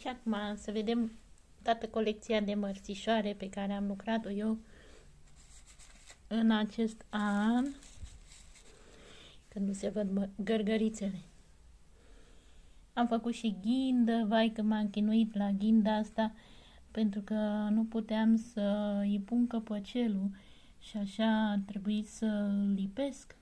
Și acum să vedem toată colecția de mărțișoare pe care am lucrat-o eu în acest an, când nu se văd gărgărițele. Am făcut și ghindă, vai că m-am chinuit la ghinda asta, pentru că nu puteam să îi pun căpăcelul și așa a trebuit să lipesc.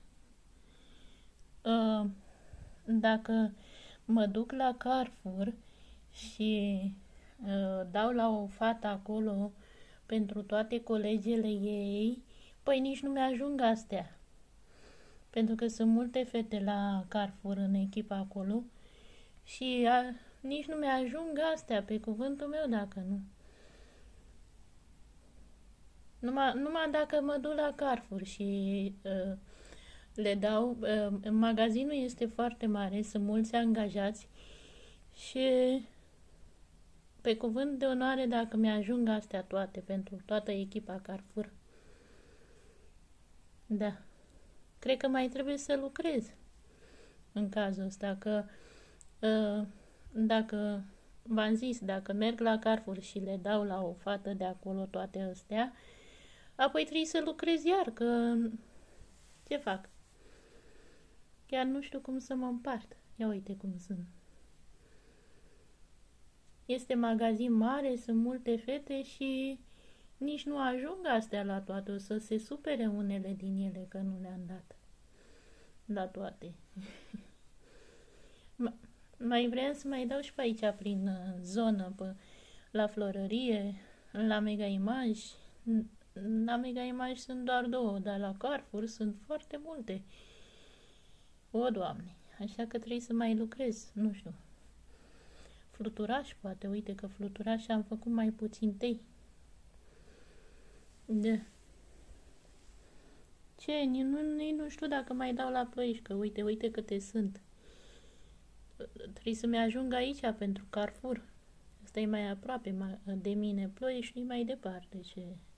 Dacă mă duc la Carrefour și dau la o fată acolo pentru toate colegele ei, păi nici nu mi-ajung astea. Pentru că sunt multe fete la Carrefour în echipa acolo și nici nu mi-ajung astea, pe cuvântul meu, dacă nu. Numai dacă mă duc la Carrefour și le dau, magazinul este foarte mare, sunt mulți angajați și pe cuvânt de onoare dacă mi-ajung astea toate pentru toată echipa Carrefour. Da. Cred că mai trebuie să lucrez în cazul ăsta, că dacă v-am zis, dacă merg la Carrefour și le dau la o fată de acolo toate astea, apoi trebuie să lucrez iar, că ce fac? Chiar nu știu cum să mă împart. Ia uite cum sunt. Este magazin mare, sunt multe fete și nici nu ajung astea la toate. O să se supere unele din ele că nu le-am dat la toate. Mai vreau să mai dau și pe aici prin zonă, la florărie, la Mega Image. La Mega Image sunt doar 2, dar la Carrefour sunt foarte multe. O, Doamne, așa că trebuie să mai lucrez, nu știu. Fluturaș, poate, uite că fluturaș am făcut mai puțin tei. Da. Ce? Nu știu dacă mai dau la ploieșcă, uite câte sunt. Trebuie să-mi ajung aici pentru Carrefour. Asta e mai aproape de mine, Ploiești nu mai departe, ce...